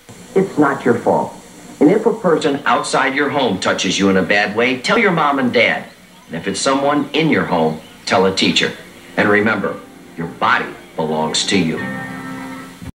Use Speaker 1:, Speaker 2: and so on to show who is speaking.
Speaker 1: It's not your fault. And if a person outside your home touches you in a bad way, tell your mom and dad. And if it's someone in your home, tell a teacher. And remember, your body belongs to you.